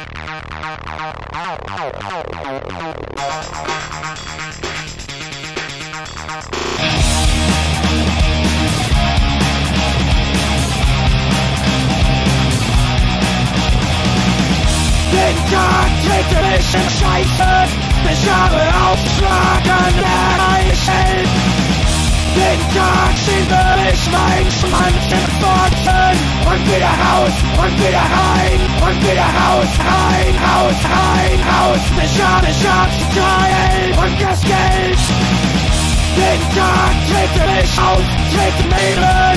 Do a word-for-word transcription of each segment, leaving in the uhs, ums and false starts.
Den Tag trete ich in Scheiße, ich habe Aufschlagen erreicht. Den Tag schiebe ich mein Schwanz in Pfoten und wieder raus und wieder rein und wieder raus, rein, raus, rein, raus. Ich hab, ich hab Teil und das Geld. Den Tag trete ich auf, trete Leben.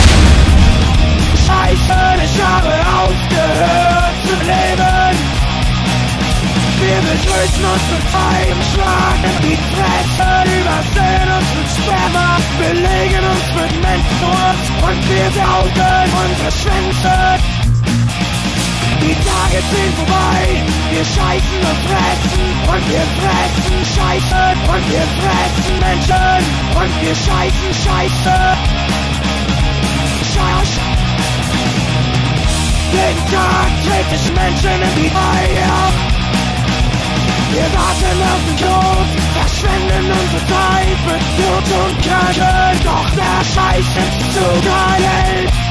Scheiße, ich habe aufgehört zu leben. Wir begrüßen uns mit einem Schlag in die Fresse, übersehen uns mit Sperma, belegen uns mit Menschenwurz und wir saugen unsere Schwänze. Die Tage ziehen vorbei, wir scheißen und fressen und wir fressen Scheiße und wir fressen Menschen und wir scheißen Scheiße. Scheiße. Den Tag trete ich Menschen in die Reihe. Wir warten auf den Tod, verschwenden unsere Zeit mit Tod und Kacke. Doch der Scheiß ist zu geil.